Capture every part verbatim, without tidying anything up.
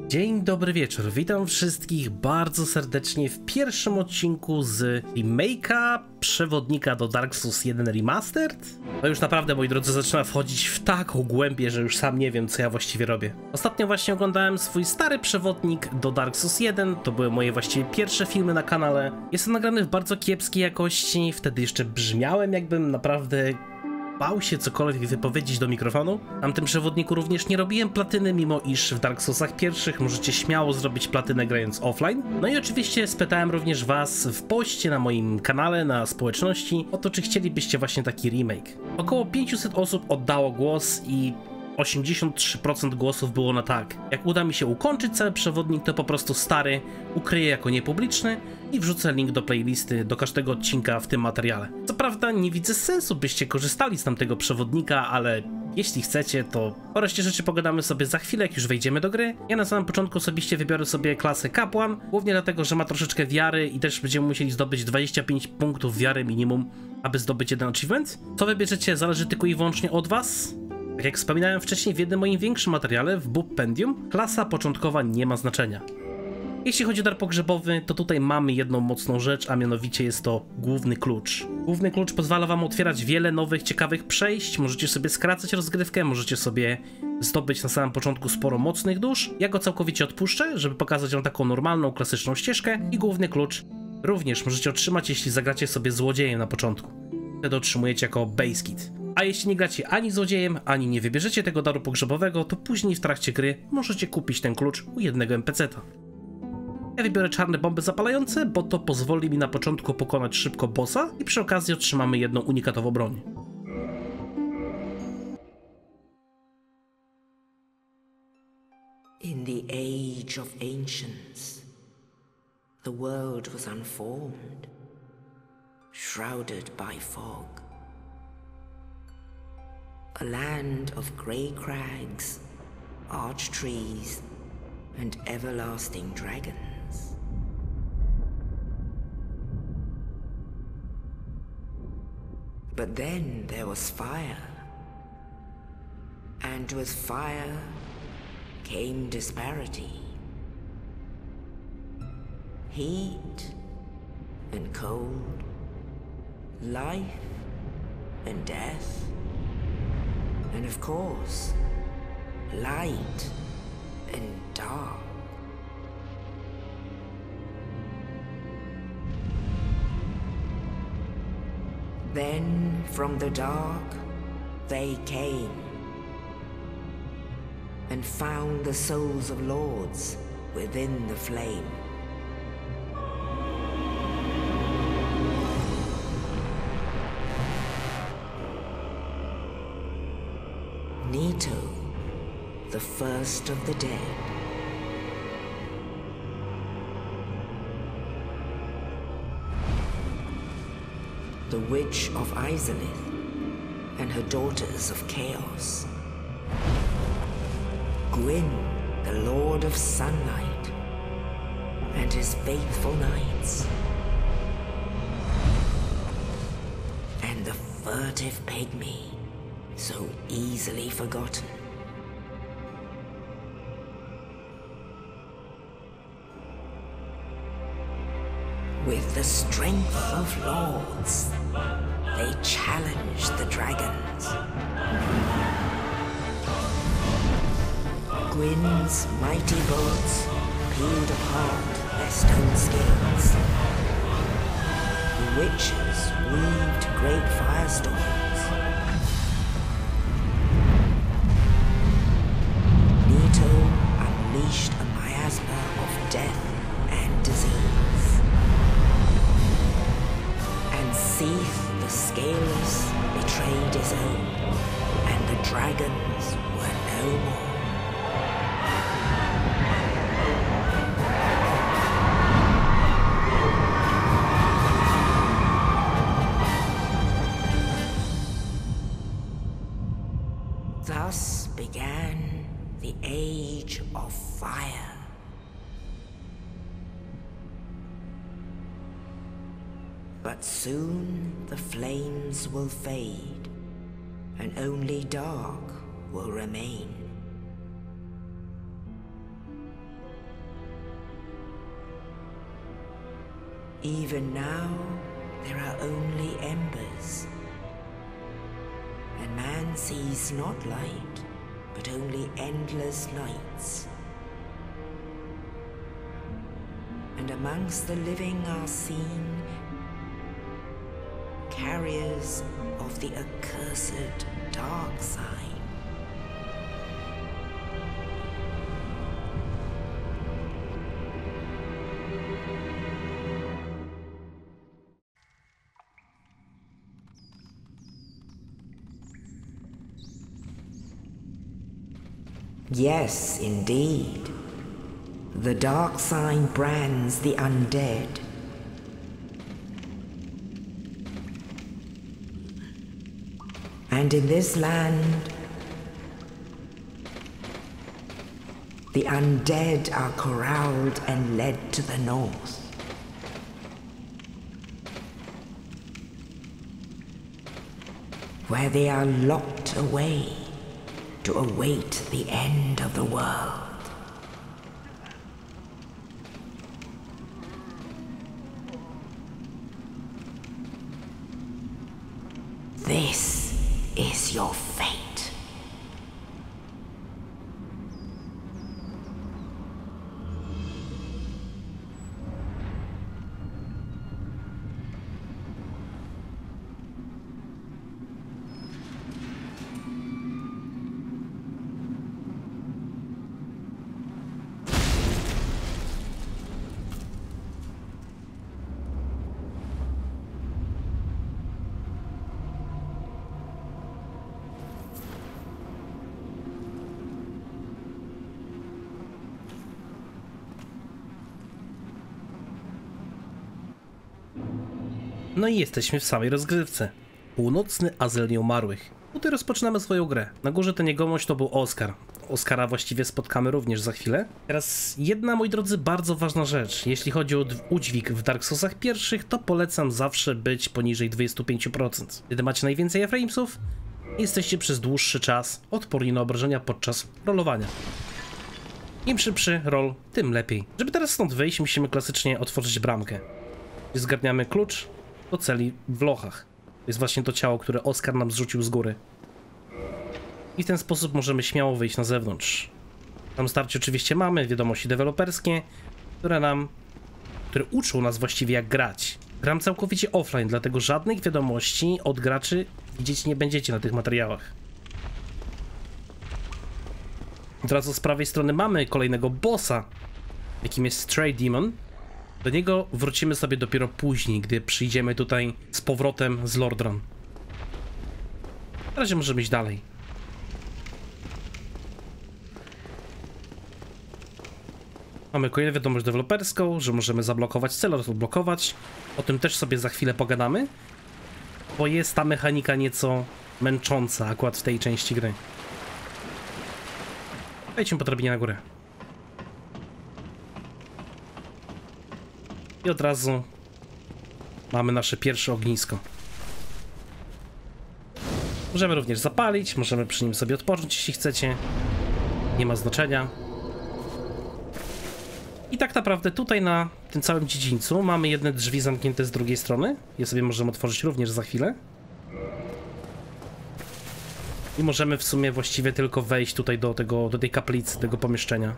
Dzień dobry wieczór, witam wszystkich bardzo serdecznie w pierwszym odcinku z remake'a przewodnika do Dark Souls jeden Remastered. No już naprawdę, moi drodzy, zaczyna wchodzić w taką głębię, że już sam nie wiem, co ja właściwie robię. Ostatnio właśnie oglądałem swój stary przewodnik do Dark Souls jeden, to były moje właściwie pierwsze filmy na kanale. Jest to nagrany w bardzo kiepskiej jakości, wtedy jeszcze brzmiałem, jakbym naprawdę bał się cokolwiek wypowiedzieć do mikrofonu. Na tym przewodniku również nie robiłem platyny, mimo iż w Dark Soulsach pierwszych możecie śmiało zrobić platynę grając offline. No i oczywiście spytałem również was w poście na moim kanale, na społeczności, o to, czy chcielibyście właśnie taki remake. Około pięćset osób oddało głos i osiemdziesiąt trzy procent głosów było na tak. Jak uda mi się ukończyć cały przewodnik, to po prostu stary ukryję jako niepubliczny i wrzucę link do playlisty do każdego odcinka w tym materiale. Co prawda nie widzę sensu, byście korzystali z tamtego przewodnika, ale jeśli chcecie, to o reszcie rzeczy pogadamy sobie za chwilę, jak już wejdziemy do gry. Ja na samym początku osobiście wybiorę sobie klasę kapłan, głównie dlatego, że ma troszeczkę wiary i też będziemy musieli zdobyć dwadzieścia pięć punktów wiary minimum, aby zdobyć jeden achievement. Co wybierzecie, zależy tylko i wyłącznie od was. Tak jak wspominałem wcześniej w jednym moim większym materiale, w Buppendium, klasa początkowa nie ma znaczenia. Jeśli chodzi o dar pogrzebowy, to tutaj mamy jedną mocną rzecz, a mianowicie jest to główny klucz. Główny klucz pozwala wam otwierać wiele nowych, ciekawych przejść, możecie sobie skracać rozgrywkę, możecie sobie zdobyć na samym początku sporo mocnych dusz. Ja go całkowicie odpuszczę, żeby pokazać wam taką normalną, klasyczną ścieżkę i główny klucz również możecie otrzymać, jeśli zagracie sobie złodziejem na początku. Wtedy otrzymujecie jako base kit. A jeśli nie gracie ani złodziejem, ani nie wybierzecie tego daru pogrzebowego, to później w trakcie gry możecie kupić ten klucz u jednego en pe ce ta. Ja wybiorę czarne bomby zapalające, bo to pozwoli mi na początku pokonać szybko bossa i przy okazji otrzymamy jedną unikatową broń. In the age of ancients, the world was unformed, shrouded by fog. A land of grey crags, arched trees, and everlasting dragons. But then there was fire, and with fire came disparity. Heat and cold, life and death. And of course, light and dark. Then from the dark they came and found the souls of lords within the flame. Nito, the first of the dead. The Witch of Izalith and her daughters of Chaos. Gwyn, the Lord of Sunlight, and his faithful knights. And the furtive pygmy, so easily forgotten. With the strength of lords, they challenged the dragons. Gwyn's mighty bolts peeled apart their stone scales. The witches weaved great firestorms. Nito unleashed a miasma of death and disease. And Seath the Scaleless betrayed his own, and the dragons were no more. Thus began the Age of Fire. But soon the flames will fade, and only dark will remain. Even now, there are only embers. And man sees not light, but only endless nights. And amongst the living are seen carriers of the accursed dark sign. Yes, indeed. The dark sign brands the undead. And in this land, the undead are corralled and led to the north. Where they are locked away to await the end of the world. This is your fate. No i jesteśmy w samej rozgrywce. Północny azyl nieumarłych. Tutaj rozpoczynamy swoją grę. Na górze ten jegomość to był Oskar. Oskara właściwie spotkamy również za chwilę. Teraz jedna, moi drodzy, bardzo ważna rzecz. Jeśli chodzi o udźwig w Dark Soulsach pierwszych, to polecam zawsze być poniżej dwudziestu pięciu procent. Gdy macie najwięcej eframesów, jesteście przez dłuższy czas odporni na obrażenia podczas rolowania. Im szybszy roll, tym lepiej. Żeby teraz stąd wyjść, musimy klasycznie otworzyć bramkę. Zgarniamy klucz do celi w lochach. To jest właśnie to ciało, które Oskar nam zrzucił z góry. I w ten sposób możemy śmiało wyjść na zewnątrz. Tam starcie oczywiście mamy wiadomości deweloperskie, które nam, które uczą nas właściwie jak grać. Gram całkowicie offline, dlatego żadnych wiadomości od graczy widzieć nie będziecie na tych materiałach. Od razu z prawej strony mamy kolejnego bossa, jakim jest Stray Demon. Do niego wrócimy sobie dopiero później, gdy przyjdziemy tutaj z powrotem z Lordran. Na razie możemy iść dalej. Mamy kolejną wiadomość deweloperską, że możemy zablokować cel oraz odblokować. O tym też sobie za chwilę pogadamy, bo jest ta mechanika nieco męcząca akurat w tej części gry. Wejdźmy po drabinie na górę. I od razu mamy nasze pierwsze ognisko. Możemy również zapalić, możemy przy nim sobie odpocząć, jeśli chcecie. Nie ma znaczenia. I tak naprawdę tutaj na tym całym dziedzińcu mamy jedne drzwi zamknięte z drugiej strony. Je sobie możemy otworzyć również za chwilę. I możemy w sumie właściwie tylko wejść tutaj do tego, do tej kaplicy, tego pomieszczenia.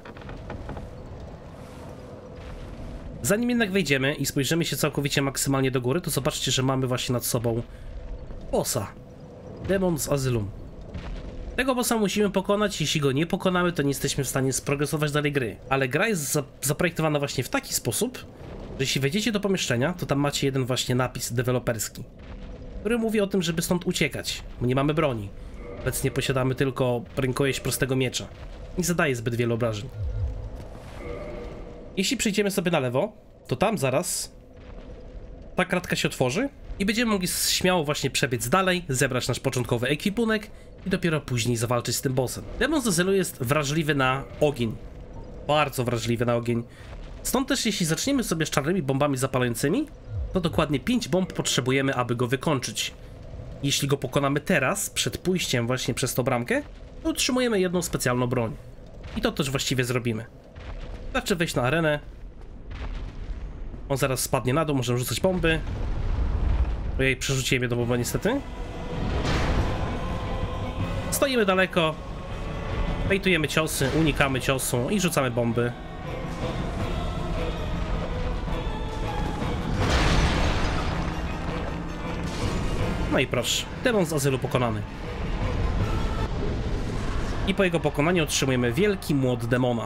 Zanim jednak wejdziemy i spojrzymy się całkowicie maksymalnie do góry, to zobaczcie, że mamy właśnie nad sobą bossa. Demon z Azylum. Tego bossa musimy pokonać, jeśli go nie pokonamy, to nie jesteśmy w stanie sprogresować dalej gry. Ale gra jest za zaprojektowana właśnie w taki sposób, że jeśli wejdziecie do pomieszczenia, to tam macie jeden właśnie napis deweloperski, który mówi o tym, żeby stąd uciekać, bo nie mamy broni. Obecnie posiadamy tylko rękojeść prostego miecza. Nie zadaje zbyt wielu obrażeń. Jeśli przejdziemy sobie na lewo, to tam zaraz ta kratka się otworzy i będziemy mogli śmiało właśnie przebiec dalej, zebrać nasz początkowy ekwipunek i dopiero później zawalczyć z tym bossem. Demon z Azylu jest wrażliwy na ogień. Bardzo wrażliwy na ogień. Stąd też jeśli zaczniemy sobie z czarnymi bombami zapalającymi, to dokładnie pięć bomb potrzebujemy, aby go wykończyć. Jeśli go pokonamy teraz, przed pójściem właśnie przez tą bramkę, to otrzymujemy jedną specjalną broń. I to też właściwie zrobimy. Wystarczy wejść na arenę On zaraz spadnie na dół, możemy rzucać bomby. Ojej, przerzuciłem je do bomby niestety. Stoimy daleko. Bejtujemy ciosy, unikamy ciosu i rzucamy bomby. No i proszę, demon z azylu pokonany. I po jego pokonaniu otrzymujemy wielki młot demona.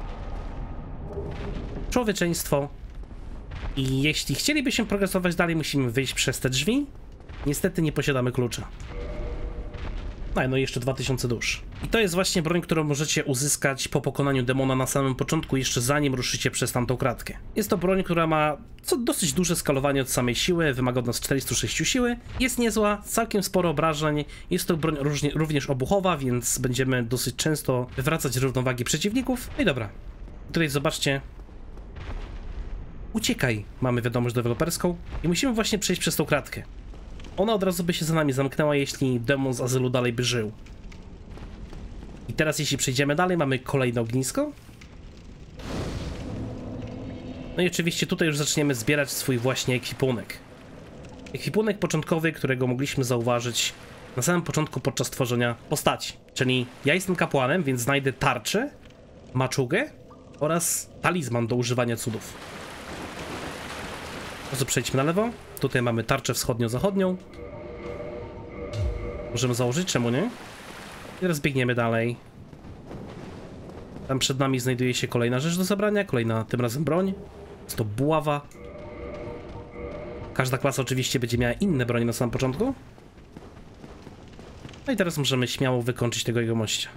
Człowieczeństwo. I jeśli chcielibyśmy progresować dalej, musimy wyjść przez te drzwi. Niestety nie posiadamy klucza. No, no i jeszcze dwa tysiące dusz. I to jest właśnie broń, którą możecie uzyskać po pokonaniu demona na samym początku, jeszcze zanim ruszycie przez tamtą kratkę. Jest to broń, która ma co dosyć duże skalowanie od samej siły, wymaga od nas czterysta sześć siły. Jest niezła, całkiem sporo obrażeń. Jest to broń różnie, również obuchowa, więc będziemy dosyć często wywracać równowagi przeciwników. No i dobra, tutaj zobaczcie. Uciekaj, mamy wiadomość deweloperską i musimy właśnie przejść przez tą kratkę. Ona od razu by się za nami zamknęła, jeśli demon z azylu dalej by żył. I teraz jeśli przejdziemy dalej, mamy kolejne ognisko. No i oczywiście tutaj już zaczniemy zbierać swój właśnie ekwipunek. Ekwipunek początkowy, którego mogliśmy zauważyć na samym początku podczas tworzenia postaci. Czyli ja jestem kapłanem, więc znajdę tarczę, maczugę oraz talizman do używania cudów. Może przejdźmy na lewo. Tutaj mamy tarczę wschodnio-zachodnią. Możemy założyć, czemu nie? I teraz biegniemy dalej. Tam przed nami znajduje się kolejna rzecz do zabrania, kolejna tym razem broń. Jest to buława. Każda klasa oczywiście będzie miała inne broń na samym początku. No i teraz możemy śmiało wykończyć tego jegomościa.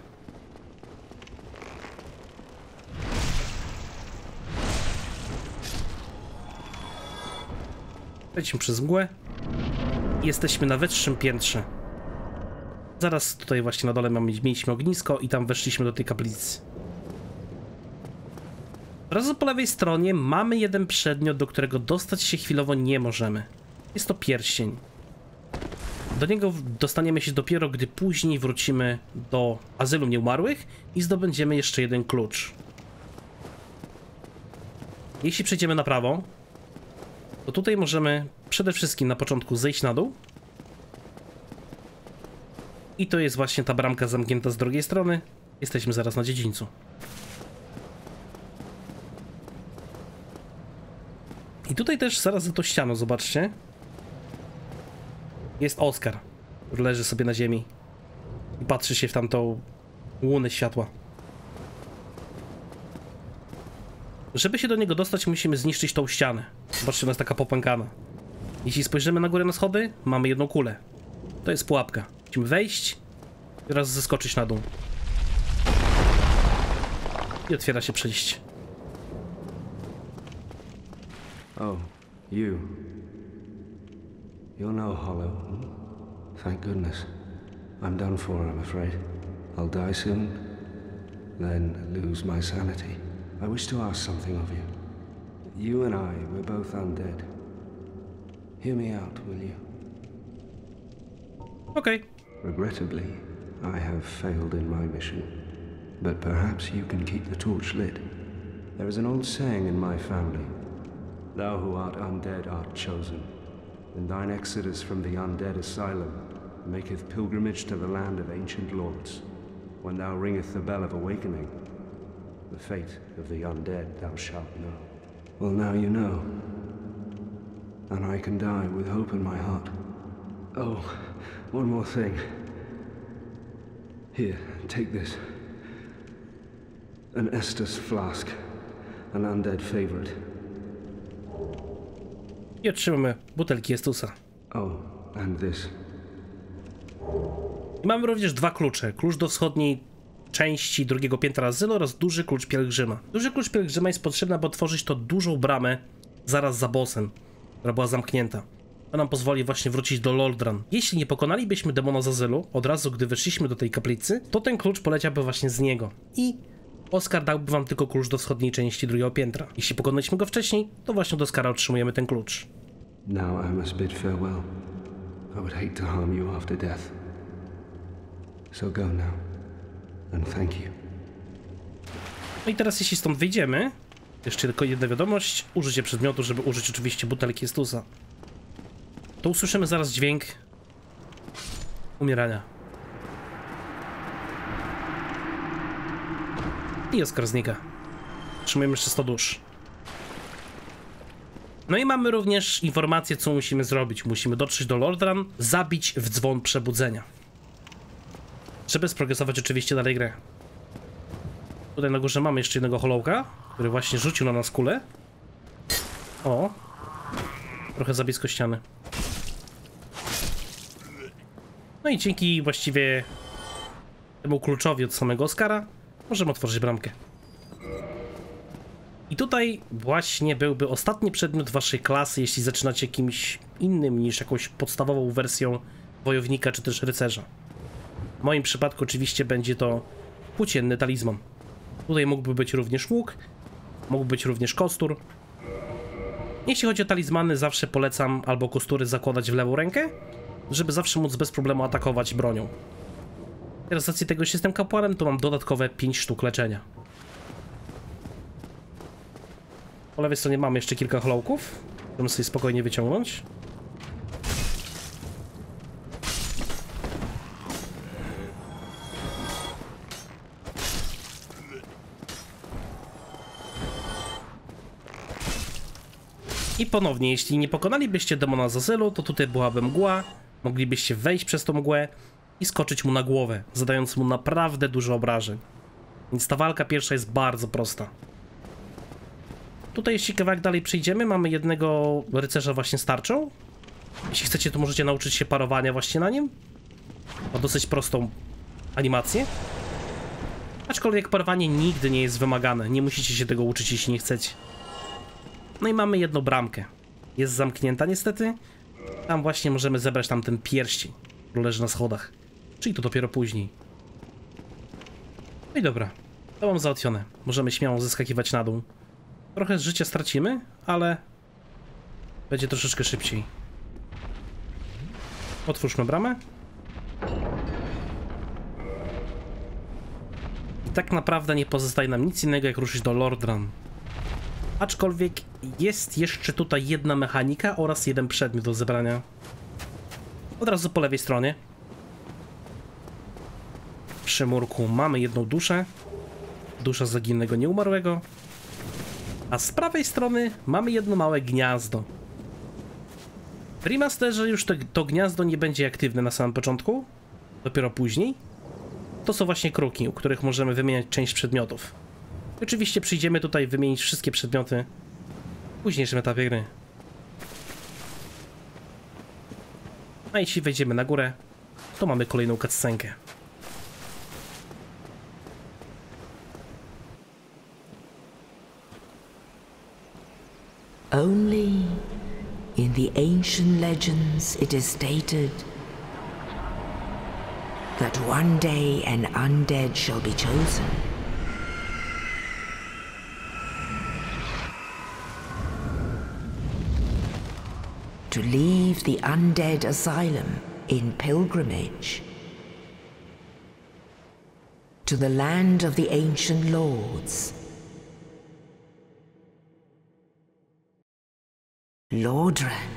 Przejdźmy przez mgłę. Jesteśmy na wyższym piętrze. Zaraz tutaj właśnie na dole mamy, mieliśmy ognisko i tam weszliśmy do tej kaplicy. Od razu po lewej stronie mamy jeden przedmiot, do którego dostać się chwilowo nie możemy. Jest to pierścień. Do niego dostaniemy się dopiero, gdy później wrócimy do azylu nieumarłych i zdobędziemy jeszcze jeden klucz. Jeśli przejdziemy na prawo, to tutaj możemy przede wszystkim na początku zejść na dół. I to jest właśnie ta bramka zamknięta z drugiej strony. Jesteśmy zaraz na dziedzińcu. I tutaj też zaraz za tą ścianą, zobaczcie. Jest Oskar, który leży sobie na ziemi i patrzy się w tamtą łunę światła. Żeby się do niego dostać, musimy zniszczyć tą ścianę. Zobaczcie, ona jest taka popękana. Jeśli spojrzymy na górę na schody, mamy jedną kulę. To jest pułapka. Musimy wejść i raz zeskoczyć na dół. I otwiera się przejście. Oh, you. You're no hollow. Thank goodness. I'm done for, I'm afraid. I'll die soon, then lose my sanity. I wish to ask something of you. You and I, we're both undead. Hear me out, will you? Okay. Regrettably, I have failed in my mission. But perhaps you can keep the torch lit. There is an old saying in my family. Thou who art undead art chosen. And thine exodus from the undead asylum maketh pilgrimage to the land of ancient lords. When thou ringeth the bell of awakening, the fate of the undead thou shalt know. Well, now you know. And I can die with hope in my heart. Oh, one more thing. Here, take this. An Estus flask. An undead favorite. I otrzymamy butelki Estusa. Oh, and this. I mamy również dwa klucze. Klucz do wschodniej części drugiego piętra azylu oraz duży klucz pielgrzyma. Duży klucz pielgrzyma jest potrzebny, aby otworzyć tą dużą bramę zaraz za bossem, która była zamknięta. To nam pozwoli właśnie wrócić do Loldran. Jeśli nie pokonalibyśmy demona z azylu od razu, gdy weszliśmy do tej kaplicy, to ten klucz poleciałby właśnie z niego. I Oskar dałby wam tylko klucz do wschodniej części drugiego piętra. Jeśli pokonaliśmy go wcześniej, to właśnie od Oskara otrzymujemy ten klucz. Now I must bid farewell. I would hate to harm you after death. So go now. And thank you. No i teraz jeśli stąd wyjdziemy, Jeszcze tylko jedna wiadomość. Użycie przedmiotu, żeby użyć oczywiście butelki Stusa. To usłyszymy zaraz dźwięk umierania. I Oskar znika. Trzymujemy jeszcze sto dusz. No i mamy również informację, co musimy zrobić. Musimy dotrzeć do Lordran, zabić w dzwon przebudzenia. Żeby sprogresować oczywiście dalej grę. Tutaj na górze mamy jeszcze jednego Hollowka, który właśnie rzucił na nas kulę. O! Trochę za blisko ściany. No i dzięki właściwie temu kluczowi od samego Oskara możemy otworzyć bramkę. I tutaj właśnie byłby ostatni przedmiot waszej klasy, jeśli zaczynacie kimś innym niż jakąś podstawową wersją wojownika czy też rycerza. W moim przypadku oczywiście będzie to płócienny talizman. Tutaj mógłby być również łuk, mógł być również kostur. Jeśli chodzi o talizmany, zawsze polecam albo kostury zakładać w lewą rękę, żeby zawsze móc bez problemu atakować bronią. Teraz z racji tego, że jestem kapłanem, to mam dodatkowe pięć sztuk leczenia. Po lewej stronie mamy jeszcze kilka hollowków, możemy sobie spokojnie wyciągnąć. I ponownie, jeśli nie pokonalibyście demona z azylu, to tutaj byłaby mgła, moglibyście wejść przez tą mgłę i skoczyć mu na głowę, zadając mu naprawdę dużo obrażeń. Więc ta walka pierwsza jest bardzo prosta. Tutaj jeśli kawałek dalej przejdziemy, mamy jednego rycerza właśnie z tarczą. Jeśli chcecie, to możecie nauczyć się parowania właśnie na nim. Ma dosyć prostą animację. Aczkolwiek parowanie nigdy nie jest wymagane, nie musicie się tego uczyć, jeśli nie chcecie. No i mamy jedną bramkę. Jest zamknięta niestety. Tam właśnie możemy zebrać tam ten pierścień, który leży na schodach. Czyli to dopiero później. No i dobra. To mam załatwione. Możemy śmiało zeskakiwać na dół. Trochę z życia stracimy, ale będzie troszeczkę szybciej. Otwórzmy bramę. I tak naprawdę nie pozostaje nam nic innego, jak ruszyć do Lordran. Aczkolwiek jest jeszcze tutaj jedna mechanika oraz jeden przedmiot do zebrania. Od razu po lewej stronie. Przy murku mamy jedną duszę. Dusza zaginionego nieumarłego. A z prawej strony mamy jedno małe gniazdo. W remasterze już to, to gniazdo nie będzie aktywne na samym początku. Dopiero później. To są właśnie kruki, u których możemy wymieniać część przedmiotów. I oczywiście przyjdziemy tutaj wymienić wszystkie przedmioty w późniejszym etapie gry. A jeśli wejdziemy na górę, to mamy kolejną cutscenkę. Only in the ancient legends it is stated that one day an undead shall be chosen. To leave the undead asylum in pilgrimage to the land of the ancient lords. Lordran.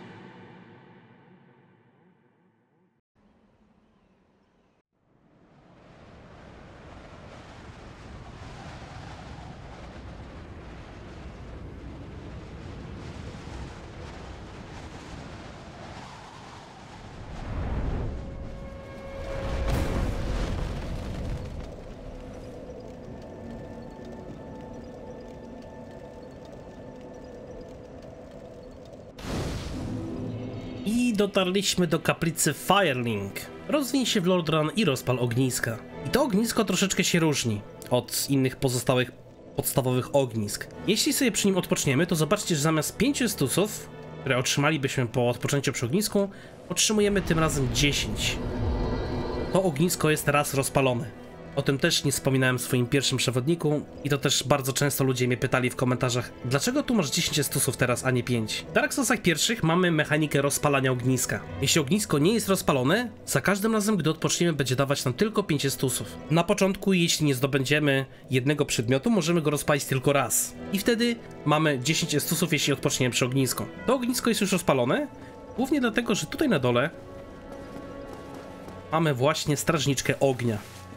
I dotarliśmy do kaplicy Firelink. Rozwiń się w Lordran i rozpal ogniska. I to ognisko troszeczkę się różni od innych pozostałych podstawowych ognisk. Jeśli sobie przy nim odpoczniemy, to zobaczcie, że zamiast pięciu stusów, które otrzymalibyśmy po odpoczęciu przy ognisku, otrzymujemy tym razem dziesięć. To ognisko jest raz rozpalone. O tym też nie wspominałem w swoim pierwszym przewodniku i to też bardzo często ludzie mnie pytali w komentarzach, dlaczego tu masz dziesięć estusów teraz, a nie pięć? W Dark Soulsach pierwszych mamy mechanikę rozpalania ogniska. Jeśli ognisko nie jest rozpalone, za każdym razem, gdy odpoczniemy, będzie dawać nam tylko pięć estusów. Na początku, jeśli nie zdobędziemy jednego przedmiotu, możemy go rozpalić tylko raz. I wtedy mamy dziesięć estusów, jeśli odpoczniemy przy ognisku. To ognisko jest już rozpalone, głównie dlatego, że tutaj na dole mamy właśnie strażniczkę ognia.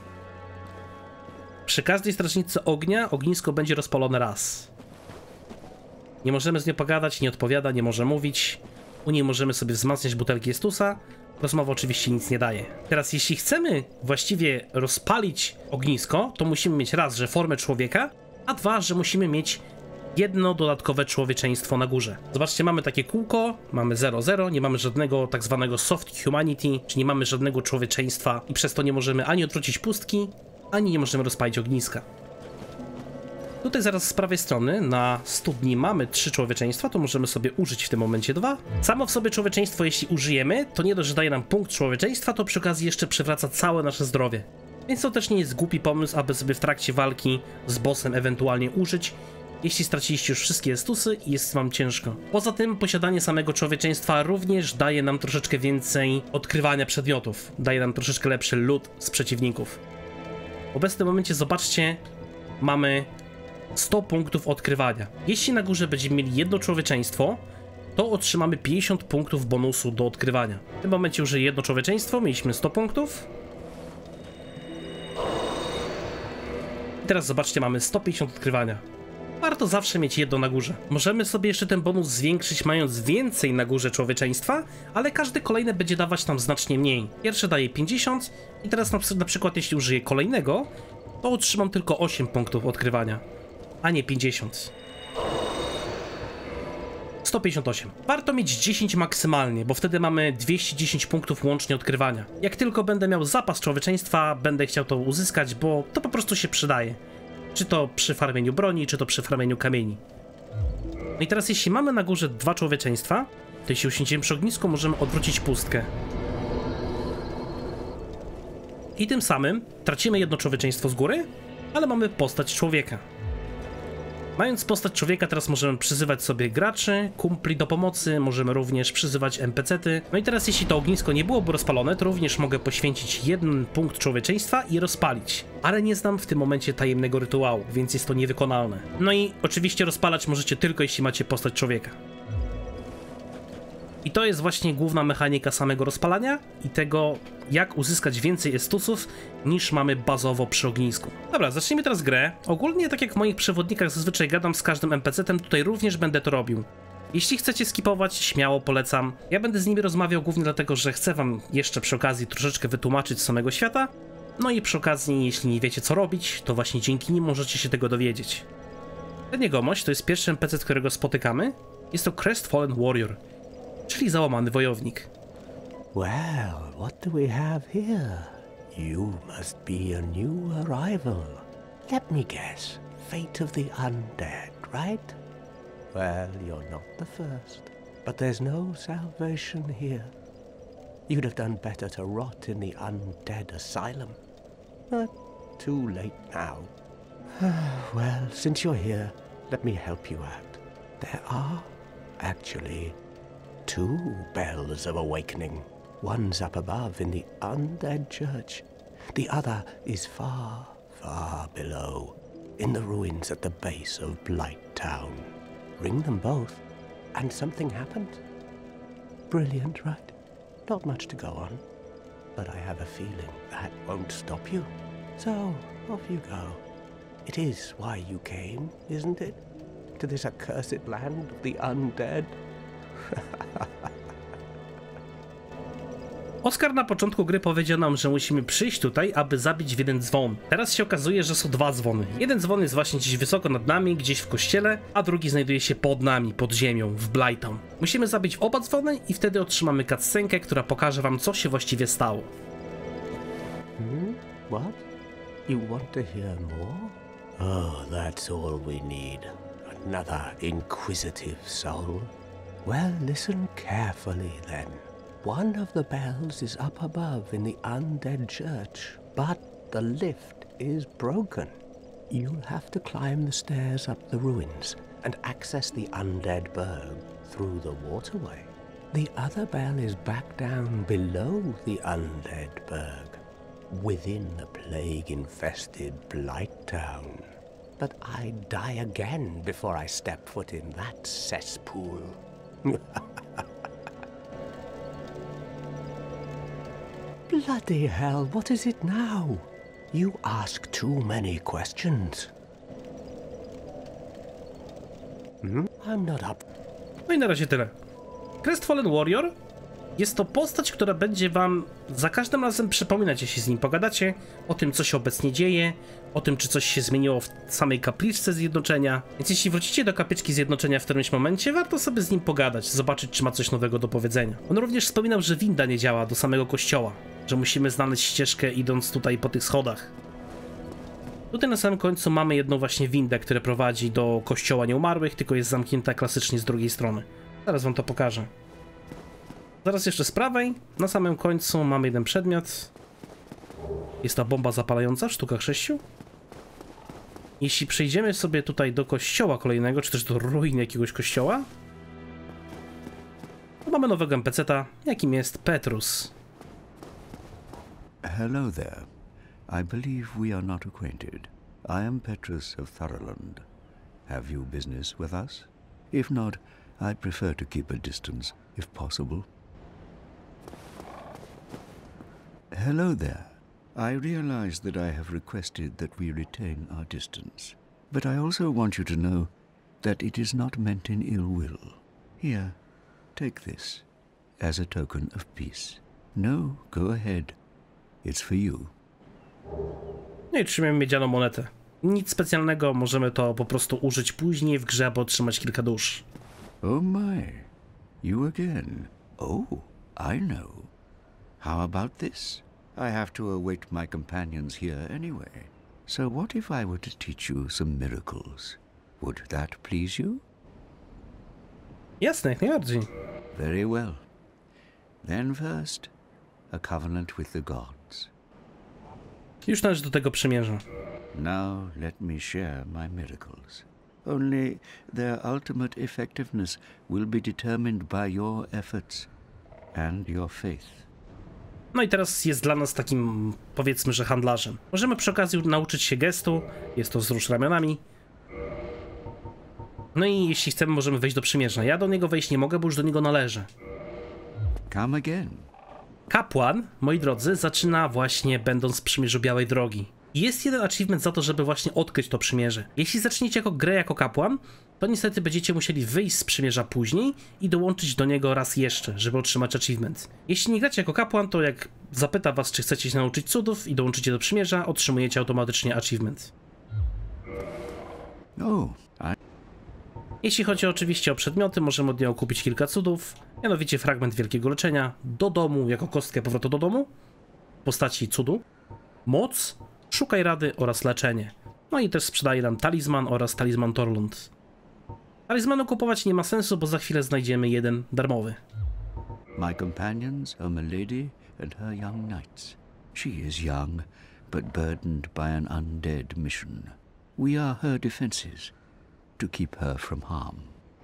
Przy każdej strażniczce ognia ognisko będzie rozpalone raz. Nie możemy z nią pogadać, nie odpowiada, nie może mówić. U niej możemy sobie wzmacniać butelki estusa. Rozmowa oczywiście nic nie daje. Teraz jeśli chcemy właściwie rozpalić ognisko, to musimy mieć raz, że formę człowieka, a dwa, że musimy mieć jedno dodatkowe człowieczeństwo na górze. Zobaczcie, mamy takie kółko, mamy zero zero, nie mamy żadnego tak zwanego soft humanity, czyli nie mamy żadnego człowieczeństwa i przez to nie możemy ani odwrócić pustki, ani nie możemy rozpalić ogniska. Tutaj zaraz z prawej strony na studni mamy trzy człowieczeństwa, to możemy sobie użyć w tym momencie dwa. Samo w sobie człowieczeństwo, jeśli użyjemy, to nie dość, że daje nam punkt człowieczeństwa, to przy okazji jeszcze przywraca całe nasze zdrowie. Więc to też nie jest głupi pomysł, aby sobie w trakcie walki z bossem ewentualnie użyć, jeśli straciliście już wszystkie estusy i jest wam ciężko. Poza tym posiadanie samego człowieczeństwa również daje nam troszeczkę więcej odkrywania przedmiotów. Daje nam troszeczkę lepszy loot z przeciwników. W obecnym momencie zobaczcie, mamy sto punktów odkrywania. Jeśli na górze będziemy mieli jedno człowieczeństwo, to otrzymamy pięćdziesiąt punktów bonusu do odkrywania. W tym momencie użyję jedno człowieczeństwo, mieliśmy sto punktów. I teraz zobaczcie, mamy sto pięćdziesiąt odkrywania. Warto zawsze mieć jedno na górze. Możemy sobie jeszcze ten bonus zwiększyć, mając więcej na górze człowieczeństwa, ale każde kolejne będzie dawać nam znacznie mniej. Pierwsze daje pięćdziesiąt i teraz na, na przykład jeśli użyję kolejnego, to otrzymam tylko osiem punktów odkrywania, a nie pięćdziesiąt. sto pięćdziesiąt osiem. Warto mieć dziesięć maksymalnie, bo wtedy mamy dwieście dziesięć punktów łącznie odkrywania. Jak tylko będę miał zapas człowieczeństwa, będę chciał to uzyskać, bo to po prostu się przydaje. Czy to przy farmieniu broni, czy to przy farmieniu kamieni. No i teraz jeśli mamy na górze dwa człowieczeństwa, to jeśli usiądziemy przy ognisku, możemy odwrócić pustkę. I tym samym tracimy jedno człowieczeństwo z góry, ale mamy postać człowieka. Mając postać człowieka, teraz możemy przyzywać sobie graczy, kumpli do pomocy, możemy również przyzywać en pe ce ty. No i teraz jeśli to ognisko nie byłoby rozpalone, to również mogę poświęcić jeden punkt człowieczeństwa i rozpalić. Ale nie znam w tym momencie tajemnego rytuału, więc jest to niewykonalne. No i oczywiście rozpalać możecie tylko jeśli macie postać człowieka. I to jest właśnie główna mechanika samego rozpalania i tego, jak uzyskać więcej estusów niż mamy bazowo przy ognisku. Dobra, zacznijmy teraz grę. Ogólnie, tak jak w moich przewodnikach zazwyczaj gadam z każdym en pe ce tem, tutaj również będę to robił. Jeśli chcecie skipować, śmiało polecam. Ja będę z nimi rozmawiał głównie dlatego, że chcę wam jeszcze przy okazji troszeczkę wytłumaczyć z samego świata. No i przy okazji, jeśli nie wiecie co robić, to właśnie dzięki nim możecie się tego dowiedzieć. Ten jegomość to jest pierwszy en pe ce, którego spotykamy. Jest to Crestfallen Warrior, czyli załamany wojownik. Well, what do we have here? You must be a new arrival. Let me guess, fate of the undead, right? Well, you're not the first, but there's no salvation here. You'd have done better to rot in the undead asylum. But too late now. Well, since you're here, let me help you out. There are, actually, two bells of awakening. One's up above in the undead church. The other is far, far below, in the ruins at the base of Blight Town. Ring them both, and something happens. Brilliant, right? Not much to go on, but I have a feeling that won't stop you. So, off you go. It is why you came, isn't it? To this accursed land of the undead? Oskar na początku gry powiedział nam, że musimy przyjść tutaj, aby zabić w jeden dzwon. Teraz się okazuje, że są dwa dzwony. Jeden dzwon jest właśnie gdzieś wysoko nad nami, gdzieś w kościele, a drugi znajduje się pod nami, pod ziemią, w Blighttown. Musimy zabić oba dzwony i wtedy otrzymamy cutscenkę, która pokaże wam, co się właściwie stało. Hmm? What? You want to hear more? Oh, that's all we need. Another inquisitive soul. Well, listen carefully then. One of the bells is up above in the undead church, but the lift is broken. You'll have to climb the stairs up the ruins and access the undead burg through the waterway. The other bell is back down below the undead burg, within the plague-infested Blight Town. But I'd die again before I step foot in that cesspool. Bloody hell, what is it now? You ask too many questions. Hmm? I'm not up. No i na razie tyle. Crestfallen Warrior jest to postać, która będzie wam za każdym razem przypominać, jeśli z nim pogadacie, o tym, co się obecnie dzieje, o tym, czy coś się zmieniło w samej kapliczce Zjednoczenia. Więc jeśli wrócicie do kapliczki Zjednoczenia w którymś momencie, warto sobie z nim pogadać, zobaczyć, czy ma coś nowego do powiedzenia. On również wspominał, że winda nie działa do samego kościoła, że musimy znaleźć ścieżkę, idąc tutaj po tych schodach. Tutaj na samym końcu mamy jedną właśnie windę, która prowadzi do kościoła nieumarłych, tylko jest zamknięta klasycznie z drugiej strony. Zaraz wam to pokażę. Zaraz jeszcze z prawej, na samym końcu mamy jeden przedmiot. Jest ta bomba zapalająca w sztukach sześciu. Jeśli przejdziemy sobie tutaj do kościoła kolejnego, czy też do ruin jakiegoś kościoła, to mamy nowego N P C-ta, jakim jest Petrus. Hello there. I believe we are not acquainted. I am Petrus of Thoroland. Have you business with us? If not, I prefer to keep a distance, if possible. Hello there. I realize that I have requested that we retain our distance, but I also want you to know that it is not meant in ill will. Here, take this, as a token of peace. No, go ahead. It's for you. No i trzymamy miedzianą monetę. Nic specjalnego, możemy to po prostu użyć później w grze, aby otrzymać kilka dusz. Oh my, you again. Oh, I know. How about this? I have to await my companions here anyway. So what if I were to teach you some miracles? Would that please you? Jasne, jak najbardziej. Very well. Then first, a covenant with the gods. Już należy do tego przymierza. Now let me share my miracles. Only their ultimate effectiveness will be determined by your efforts and your faith. No i teraz jest dla nas takim, powiedzmy, że handlarzem. Możemy przy okazji nauczyć się gestu, jest to wzrusz ramionami. No i jeśli chcemy, możemy wejść do przymierza. Ja do niego wejść nie mogę, bo już do niego należę. Come again. Kapłan, moi drodzy, zaczyna właśnie będąc w przymierzu Białej Drogi. Jest jeden achievement za to, żeby właśnie odkryć to przymierze. Jeśli zaczniecie jako grę jako kapłan, to niestety będziecie musieli wyjść z przymierza później i dołączyć do niego raz jeszcze, żeby otrzymać achievement. Jeśli nie gracie jako kapłan, to jak zapyta was, czy chcecie się nauczyć cudów i dołączycie do przymierza, otrzymujecie automatycznie achievement. Oh, I... Jeśli chodzi oczywiście o przedmioty, możemy od niego kupić kilka cudów, mianowicie fragment wielkiego leczenia, do domu jako kostkę powrotu do domu, w postaci cudu, moc, szukaj rady oraz leczenie. No i też sprzedaje nam talizman oraz talizman Torlund. Talizmanu kupować nie ma sensu, bo za chwilę znajdziemy jeden darmowy. My companions are Milady and her young knights. She is young, but burdened by an undead mission. We are her defenses, to keep her from harm.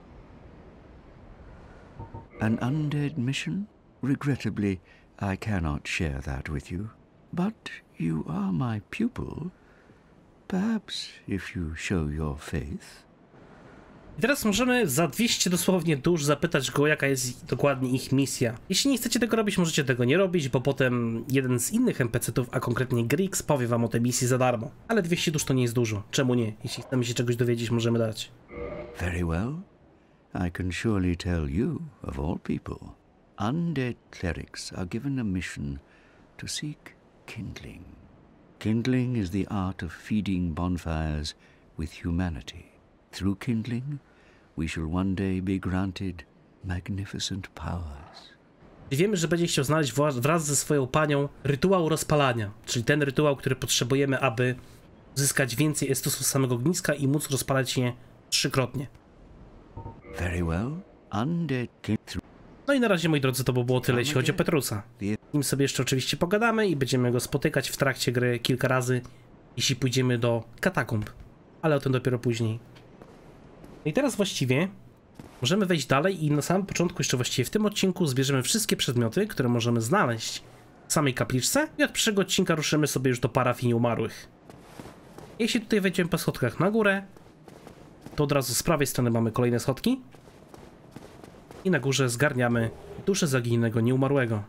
An undead mission? Regrettably, I cannot share that with you. But you are my pupil. Perhaps if you show your faith. I teraz możemy za dwieście dosłownie dusz zapytać go, jaka jest dokładnie ich misja. Jeśli nie chcecie tego robić, możecie tego nie robić, bo potem jeden z innych N P C-ów, a konkretnie Grix, powie wam o tej misji za darmo. Ale dwieście dusz to nie jest dużo. Czemu nie? Jeśli chcemy się czegoś dowiedzieć, możemy dać. Very well. I can surely tell you, of all people, undead clerics are given a mission to seek kindling. Kindling is the art of feeding bonfires with humanity. Through kindling, we shall one day be granted magnificent powers. Wiemy, że będzie chciał znaleźć wraz ze swoją panią rytuał rozpalania, czyli ten rytuał, który potrzebujemy, aby zyskać więcej estusu z samego ogniska i móc rozpalać je trzykrotnie. Very well. Undead kindling. No i na razie, moi drodzy, to by było tyle, jeśli chodzi o Petrusa. Z nim sobie jeszcze oczywiście pogadamy i będziemy go spotykać w trakcie gry kilka razy. jeśli pójdziemy do katakumb, ale o tym dopiero później. No i teraz właściwie możemy wejść dalej i na samym początku, jeszcze właściwie w tym odcinku, zbierzemy wszystkie przedmioty, które możemy znaleźć w samej kapliczce i od przyszłego odcinka ruszymy sobie już do parafii nieumarłych. Jeśli tutaj wejdziemy po schodkach na górę, to od razu z prawej strony mamy kolejne schodki i na górze zgarniamy duszę zaginionego nieumarłego.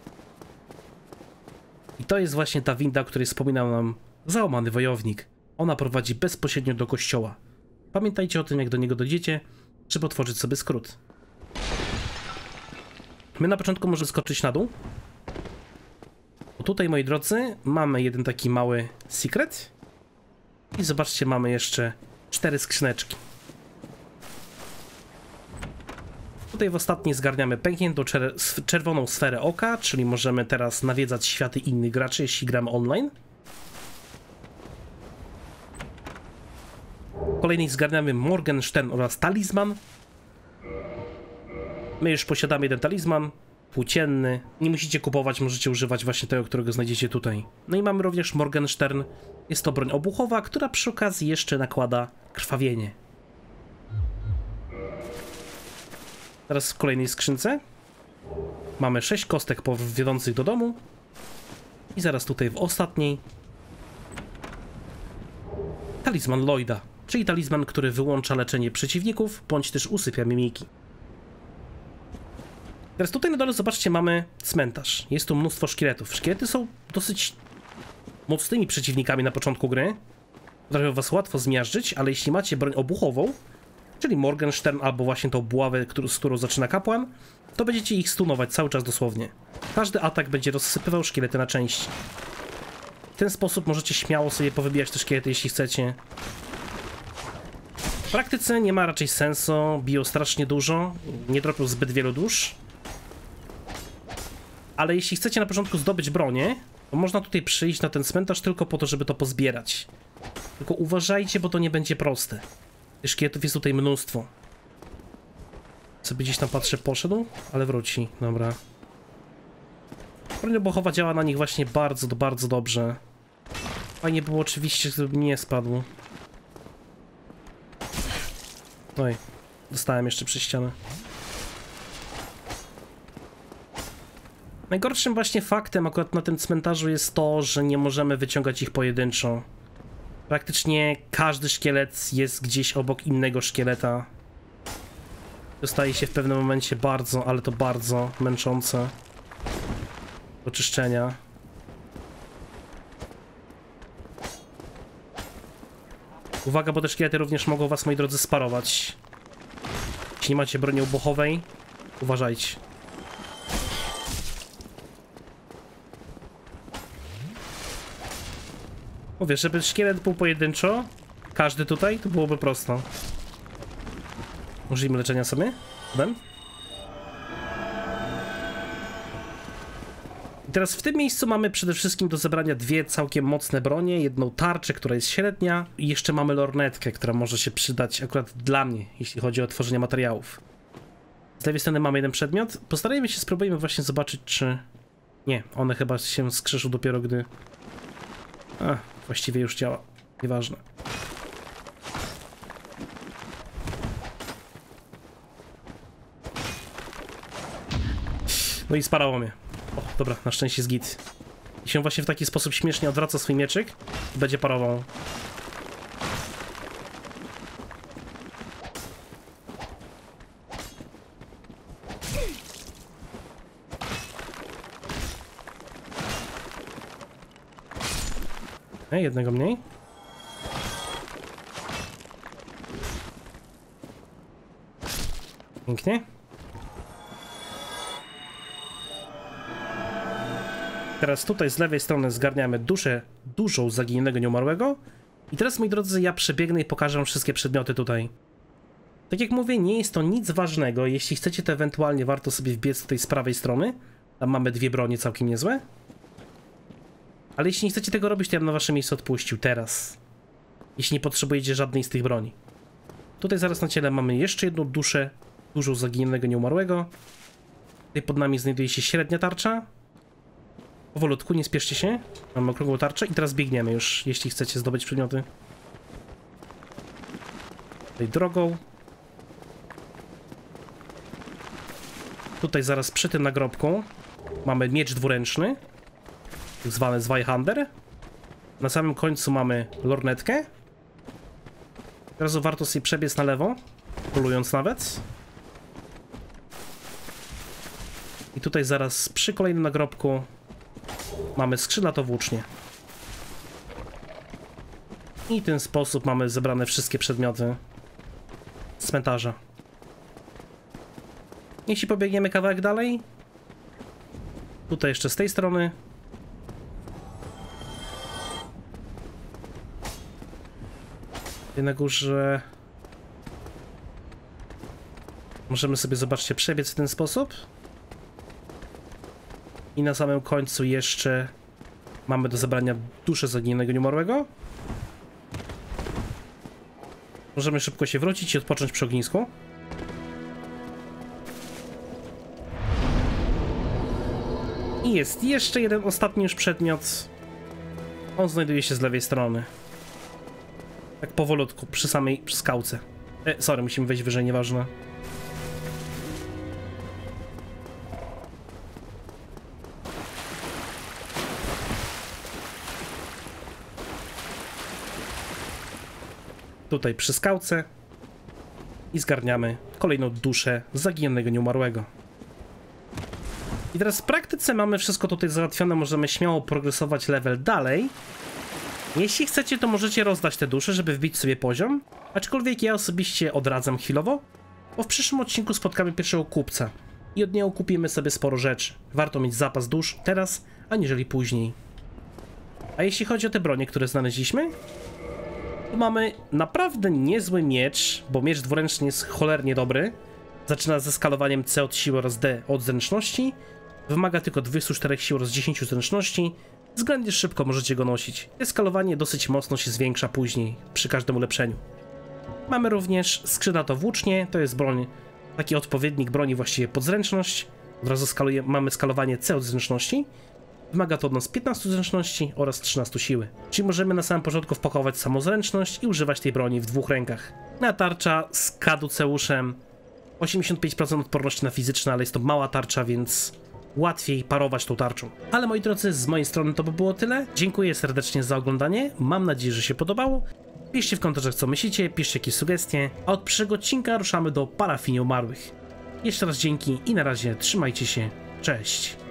I to jest właśnie ta winda, o której wspominał nam załamany wojownik. Ona prowadzi bezpośrednio do kościoła. Pamiętajcie o tym, jak do niego dojdziecie, żeby otworzyć sobie skrót. My na początku możemy skoczyć na dół. Bo tutaj, moi drodzy, mamy jeden taki mały secret. I zobaczcie, mamy jeszcze cztery skrzyneczki. Tutaj w ostatniej zgarniamy pękniętą czer czerwoną sferę oka, czyli możemy teraz nawiedzać światy innych graczy, jeśli gramy online. W kolejnej zgarniamy Morgenstern oraz talizman. My już posiadamy jeden talizman, płócienny. Nie musicie kupować, możecie używać właśnie tego, którego znajdziecie tutaj. No i mamy również Morgenstern. Jest to broń obuchowa, która przy okazji jeszcze nakłada krwawienie. Teraz w kolejnej skrzynce mamy sześć kostek wiodących do domu. I zaraz tutaj w ostatniej talizman Lloyda, czyli talizman, który wyłącza leczenie przeciwników, bądź też usypia mimiki. Teraz tutaj na dole, zobaczcie, mamy cmentarz. Jest tu mnóstwo szkieletów. Szkielety są dosyć mocnymi przeciwnikami na początku gry. Potrafią was łatwo zmiażdżyć, ale jeśli macie broń obuchową, czyli Morgenstern albo właśnie tą buławę, z którą zaczyna kapłan, to będziecie ich stunować cały czas dosłownie. Każdy atak będzie rozsypywał szkielety na części. W ten sposób możecie śmiało sobie powybijać te szkielety, jeśli chcecie. W praktyce nie ma raczej sensu, biją strasznie dużo, nie dropią zbyt wielu dusz. Ale jeśli chcecie na początku zdobyć bronię, to można tutaj przyjść na ten cmentarz tylko po to, żeby to pozbierać. Tylko uważajcie, bo to nie będzie proste. Tych szkieletów jest tutaj mnóstwo. Sobie gdzieś tam patrzę, poszedł, ale wróci, dobra. Broń obuchowa działa na nich właśnie bardzo, bardzo dobrze. Fajnie było oczywiście, żeby nie spadł. Oj, dostałem jeszcze przez ścianę. Najgorszym właśnie faktem akurat na tym cmentarzu jest to, że nie możemy wyciągać ich pojedynczo. Praktycznie każdy szkielet jest gdzieś obok innego szkieleta. Dostaje się w pewnym momencie bardzo, ale to bardzo męczące do czyszczenia. Uwaga, bo te szkielety również mogą was, moi drodzy, sparować. Jeśli nie macie broni obuchowej, uważajcie. Mówię, żeby szkielet był pojedynczo, każdy tutaj, to byłoby prosto. Użyjmy leczenia sobie. Ben. I teraz w tym miejscu mamy przede wszystkim do zebrania dwie całkiem mocne bronie, jedną tarczę, która jest średnia i jeszcze mamy lornetkę, która może się przydać akurat dla mnie, jeśli chodzi o tworzenie materiałów. Z lewej strony mamy jeden przedmiot. Postarajmy się, spróbujmy właśnie zobaczyć, czy... Nie, one chyba się skrzeszą dopiero gdy... A, właściwie już działa. Nieważne. No i sparało mnie. O, dobra, na szczęście jest git. I się właśnie w taki sposób śmiesznie odwraca swój mieczyk i będzie parował. Ej, jednego mniej. Pięknie. Teraz tutaj z lewej strony zgarniamy duszę dużą zaginionego nieumarłego. I teraz, moi drodzy, ja przebiegnę i pokażę wam wszystkie przedmioty tutaj. Tak jak mówię, nie jest to nic ważnego. Jeśli chcecie, to ewentualnie warto sobie wbiec tutaj z prawej strony. Tam mamy dwie bronie całkiem niezłe. Ale jeśli nie chcecie tego robić, to ja bym na wasze miejsce odpuścił teraz. Jeśli nie potrzebujecie żadnej z tych broni. Tutaj zaraz na ciele mamy jeszcze jedną duszę dużą zaginionego nieumarłego. Tutaj pod nami znajduje się średnia tarcza. Powolutku, nie spieszcie się. Mamy okrągłą tarczę i teraz biegniemy już, jeśli chcecie zdobyć przedmioty. Tutaj drogą. Tutaj zaraz przy tym nagrobku mamy miecz dwuręczny, tak zwany Zweihander. Na samym końcu mamy lornetkę. Teraz warto sobie przebiec na lewo, polując nawet. I tutaj zaraz przy kolejnym nagrobku mamy skrzydlatą włócznię. I w ten sposób mamy zebrane wszystkie przedmioty z cmentarza. Jeśli pobiegniemy kawałek dalej, tutaj jeszcze z tej strony, na górze możemy sobie, zobaczcie, przebiec w ten sposób. I na samym końcu jeszcze mamy do zebrania duszę zaginionego nieumarłego. Możemy szybko się wrócić i odpocząć przy ognisku. I jest jeszcze jeden ostatni już przedmiot. On znajduje się z lewej strony. Tak powolutku, przy samej skałce. E, sorry, musimy wejść wyżej, nieważne. Tutaj przy skałce. I zgarniamy kolejną duszę zaginionego nieumarłego. I teraz w praktyce mamy wszystko tutaj załatwione, możemy śmiało progresować level dalej. Jeśli chcecie, to możecie rozdać te dusze, żeby wbić sobie poziom, aczkolwiek ja osobiście odradzam chwilowo, bo w przyszłym odcinku spotkamy pierwszego kupca i od niego kupimy sobie sporo rzeczy. Warto mieć zapas dusz teraz, aniżeli później. A jeśli chodzi o te bronie, które znaleźliśmy, to mamy naprawdę niezły miecz, bo miecz dwuręczny jest cholernie dobry. Zaczyna ze skalowaniem C od siły oraz D od zręczności. Wymaga tylko dwudziestu czterech sił oraz dziesięciu zręczności. Względnie szybko możecie go nosić. Skalowanie dosyć mocno się zwiększa później, przy każdym ulepszeniu. Mamy również skrzydlatą włócznię, to jest broń, taki odpowiednik broni właściwie pod zręczność. Od razu skaluje, mamy skalowanie C od zręczności. Wymaga to od nas piętnastu zręczności oraz trzynastu siły. Czyli możemy na samym początku wpakować samozręczność i używać tej broni w dwóch rękach. Na tarcza z kaduceuszem. osiemdziesiąt pięć procent odporności na fizyczne, ale jest to mała tarcza, więc łatwiej parować tą tarczą. Ale moi drodzy, z mojej strony to by było tyle. Dziękuję serdecznie za oglądanie. Mam nadzieję, że się podobało. Piszcie w komentarzach, co myślicie, piszcie jakieś sugestie. A od przyszłego odcinka ruszamy do parafii nieumarłych. Jeszcze raz dzięki i na razie trzymajcie się. Cześć.